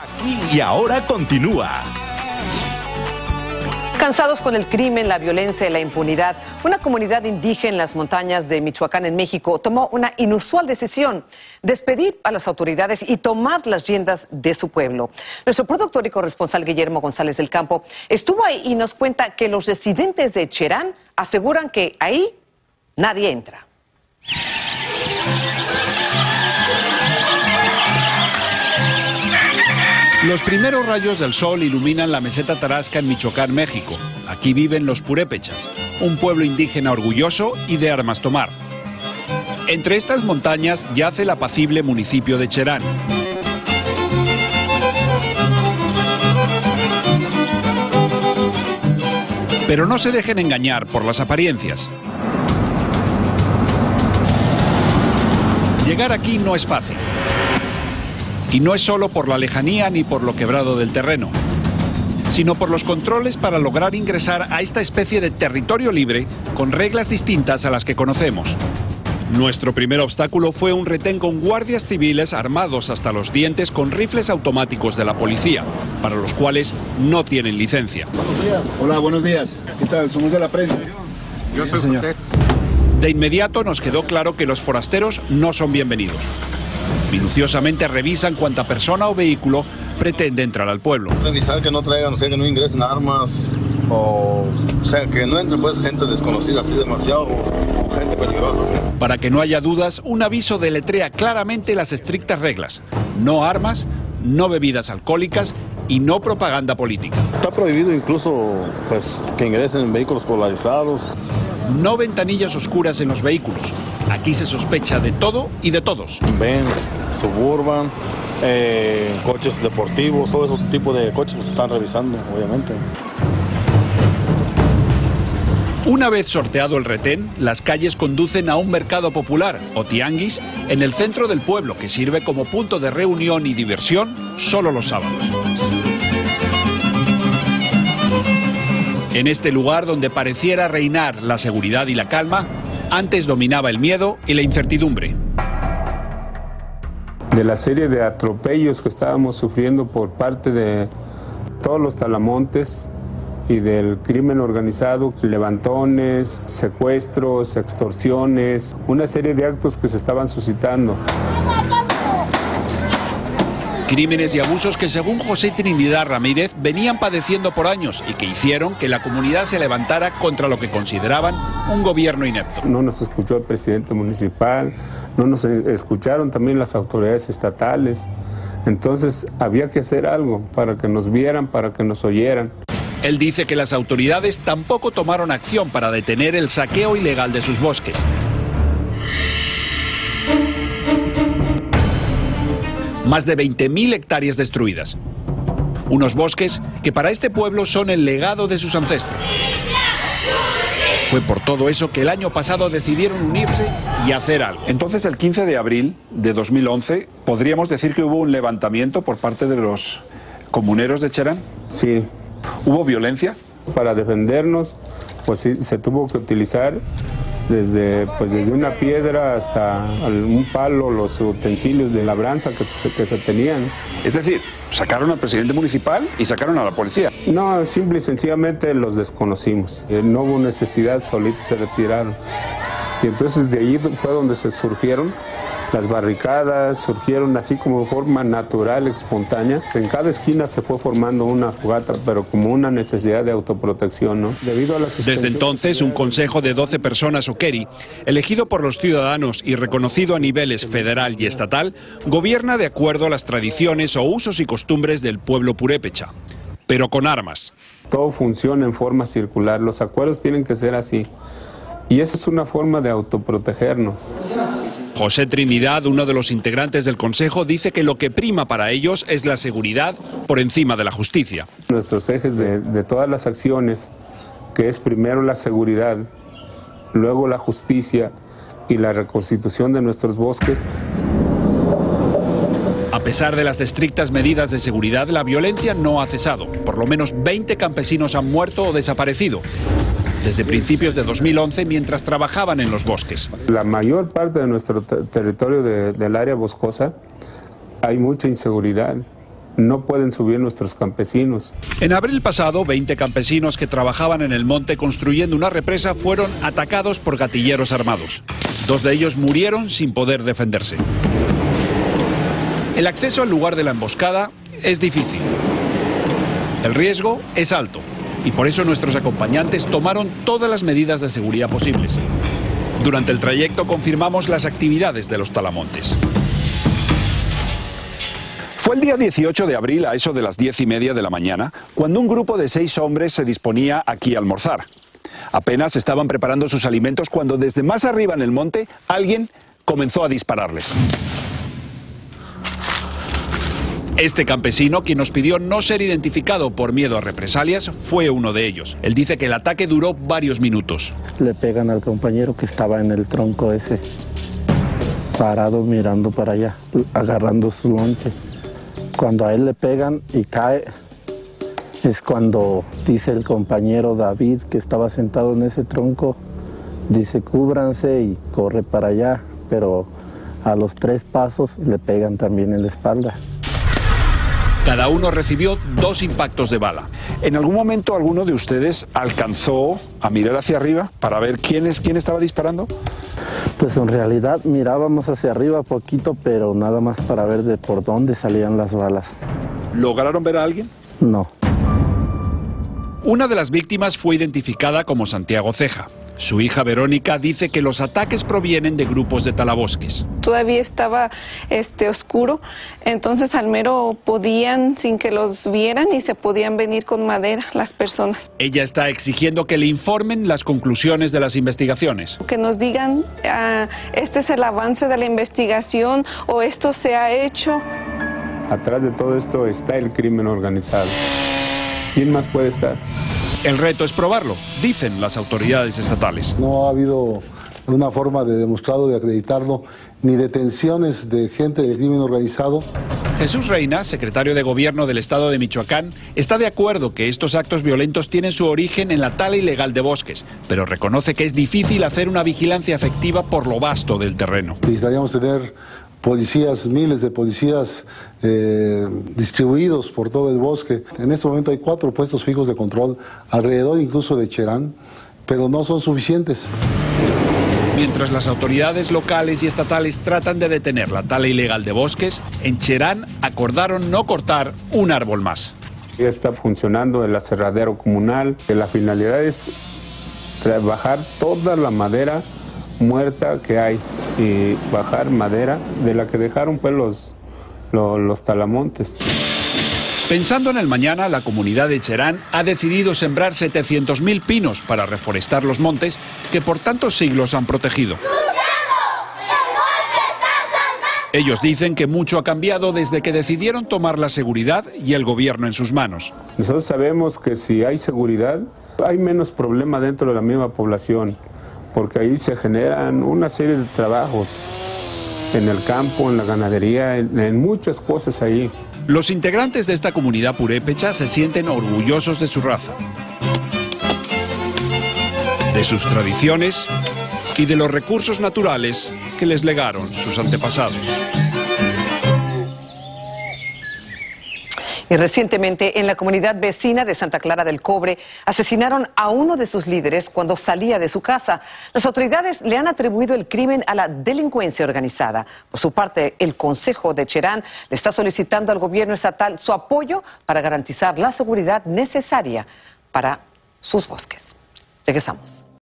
Aquí y ahora continúa. Cansados con el crimen, la violencia y la impunidad, una comunidad indígena en las montañas de Michoacán, en México, tomó una inusual decisión: despedir a las autoridades y tomar las riendas de su pueblo. Nuestro productor y corresponsal Guillermo González del Campo estuvo ahí y nos cuenta que los residentes de Cherán aseguran que ahí nadie entra. Los primeros rayos del sol iluminan la meseta Tarasca en Michoacán, México. Aquí viven los purépechas, un pueblo indígena orgulloso y de armas tomar. Entre estas montañas yace el apacible municipio de Cherán. Pero no se dejen engañar por las apariencias. Llegar aquí no es fácil. Y no es solo por la lejanía ni por lo quebrado del terreno, sino por los controles para lograr ingresar a esta especie de territorio libre con reglas distintas a las que conocemos. Nuestro primer obstáculo fue un retén con guardias civiles armados hasta los dientes con rifles automáticos de la policía, para los cuales no tienen licencia. Buenos días. Hola, buenos días. ¿Qué tal? Somos de la prensa. Yo soy José. De inmediato nos quedó claro que los forasteros no son bienvenidos. Minuciosamente revisan cuánta persona o vehículo pretende entrar al pueblo. Revisar que no traigan, o sea, que no ingresen armas, o sea, que no entre pues gente desconocida así demasiado, o gente peligrosa. ¿Sí? Para que no haya dudas, un aviso deletrea claramente las estrictas reglas: no armas, no bebidas alcohólicas y no propaganda política. Está prohibido incluso pues que ingresen en vehículos polarizados. No ventanillas oscuras en los vehículos. Aquí se sospecha de todo y de todos. Benz, Suburban, coches deportivos, todo ese tipo de coches se están revisando, obviamente. Una vez sorteado el retén, las calles conducen a un mercado popular, o tianguis, en el centro del pueblo, que sirve como punto de reunión y diversión solo los sábados. En este lugar donde pareciera reinar la seguridad y la calma, antes dominaba el miedo y la incertidumbre. De la serie de atropellos que estábamos sufriendo por parte de todos los talamontes y del crimen organizado, levantones, secuestros, extorsiones, una serie de actos que se estaban suscitando. Crímenes y abusos que, según José Trinidad Ramírez, venían padeciendo por años y que hicieron que la comunidad se levantara contra lo que consideraban un gobierno inepto. No nos escuchó el presidente municipal, no nos escucharon también las autoridades estatales. Entonces había que hacer algo para que nos vieran, para que nos oyeran. Él dice que las autoridades tampoco tomaron acción para detener el saqueo ilegal de sus bosques. Más de 20.000 hectáreas destruidas. Unos bosques que para este pueblo son el legado de sus ancestros. Fue por todo eso que el año pasado decidieron unirse y hacer algo. Entonces, el 15 de abril de 2011, ¿podríamos decir que hubo un levantamiento por parte de los comuneros de Cherán? Sí. ¿Hubo violencia? Para defendernos, pues sí, se tuvo que utilizar desde una piedra hasta un palo, los utensilios de labranza que se tenían. Es decir, sacaron al presidente municipal y sacaron a la policía. No, simple y sencillamente los desconocimos. No hubo necesidad, solitos se retiraron. Y entonces de ahí fue donde se surgieron las barricadas, surgieron así como de forma natural, espontánea. En cada esquina se fue formando una fogata, pero como una necesidad de autoprotección, ¿no? Debido a la Desde entonces, un consejo de 12 personas, o KERI, elegido por los ciudadanos y reconocido a niveles federal y estatal, gobierna de acuerdo a las tradiciones o usos y costumbres del pueblo purépecha, pero con armas. Todo funciona en forma circular, los acuerdos tienen que ser así. Y esa es una forma de autoprotegernos. José Trinidad, uno de los integrantes del Consejo, dice que lo que prima para ellos es la seguridad por encima de la justicia. Nuestros ejes de todas las acciones, que es primero la seguridad, luego la justicia y la reconstitución de nuestros bosques. A pesar de las estrictas medidas de seguridad, la violencia no ha cesado. Por lo menos 20 campesinos han muerto o desaparecido desde principios de 2011 mientras trabajaban en los bosques. La mayor parte de nuestro territorio del área boscosa hay mucha inseguridad no pueden subir nuestros campesinos. En abril pasado, 20 campesinos que trabajaban en el monte construyendo una represa fueron atacados por gatilleros armados. 2 de ellos murieron sin poder defenderse. El acceso al lugar de la emboscada es difícil. El riesgo es alto y por eso nuestros acompañantes tomaron todas las medidas de seguridad posibles. Durante el trayecto confirmamos las actividades de los talamontes. Fue el día 18 de abril, a eso de las 10:30 de la mañana, cuando un grupo de 6 hombres se disponía aquí a almorzar. Apenas estaban preparando sus alimentos cuando desde más arriba en el monte alguien comenzó a dispararles. Este campesino, quien nos pidió no ser identificado por miedo a represalias, fue uno de ellos. Él dice que el ataque duró varios minutos. Le pegan al compañero que estaba en el tronco ese, parado mirando para allá, agarrando su lonche. Cuando a él le pegan y cae, es cuando dice el compañero David, que estaba sentado en ese tronco, dice cúbranse y corre para allá, pero a los 3 pasos le pegan también en la espalda. Cada uno recibió 2 impactos de bala. ¿En algún momento alguno de ustedes alcanzó a mirar hacia arriba para ver quién estaba disparando? Pues en realidad mirábamos hacia arriba poquito, pero nada más para ver de por dónde salían las balas. ¿Lograron ver a alguien? No. Una de las víctimas fue identificada como Santiago Ceja. Su hija Verónica dice que los ataques provienen de grupos de talabosques. Todavía estaba oscuro, entonces al mero podían, sin que los vieran, y se podían venir con madera las personas. Ella está exigiendo que le informen las conclusiones de las investigaciones. Que nos digan, este es el avance de la investigación o esto se ha hecho. Atrás de todo esto está el crimen organizado. ¿Quién más puede estar? El reto es probarlo, dicen las autoridades estatales. No ha habido una forma de demostrarlo, de acreditarlo, ni detenciones de gente del crimen organizado. Jesús Reina, secretario de Gobierno del Estado de Michoacán, está de acuerdo que estos actos violentos tienen su origen en la tala ilegal de bosques, pero reconoce que es difícil hacer una vigilancia efectiva por lo vasto del terreno. Necesitaríamos tener policías, miles de policías distribuidos por todo el bosque. En este momento hay 4 puestos fijos de control, alrededor incluso de Cherán, pero no son suficientes. Mientras las autoridades locales y estatales tratan de detener la tala ilegal de bosques, en Cherán acordaron no cortar un árbol más. Ya está funcionando el aserradero comunal, que la finalidad es bajar toda la madera muerta que hay y bajar madera de la que dejaron pues los talamontes. Pensando en el mañana, la comunidad de Cherán ha decidido sembrar 700.000 pinos para reforestar los montes que por tantos siglos han protegido. Ellos dicen que mucho ha cambiado desde que decidieron tomar la seguridad y el gobierno en sus manos. Nosotros sabemos que si hay seguridad, hay menos problema dentro de la misma población, porque ahí se generan una serie de trabajos en el campo, en la ganadería, en muchas cosas ahí. Los integrantes de esta comunidad purépecha se sienten orgullosos de su raza, de sus tradiciones y de los recursos naturales que les legaron sus antepasados. Y recientemente, en la comunidad vecina de Santa Clara del Cobre, asesinaron a uno de sus líderes cuando salía de su casa. Las autoridades le han atribuido el crimen a la delincuencia organizada. Por su parte, el Consejo de Cherán le está solicitando al gobierno estatal su apoyo para garantizar la seguridad necesaria para sus bosques. Regresamos.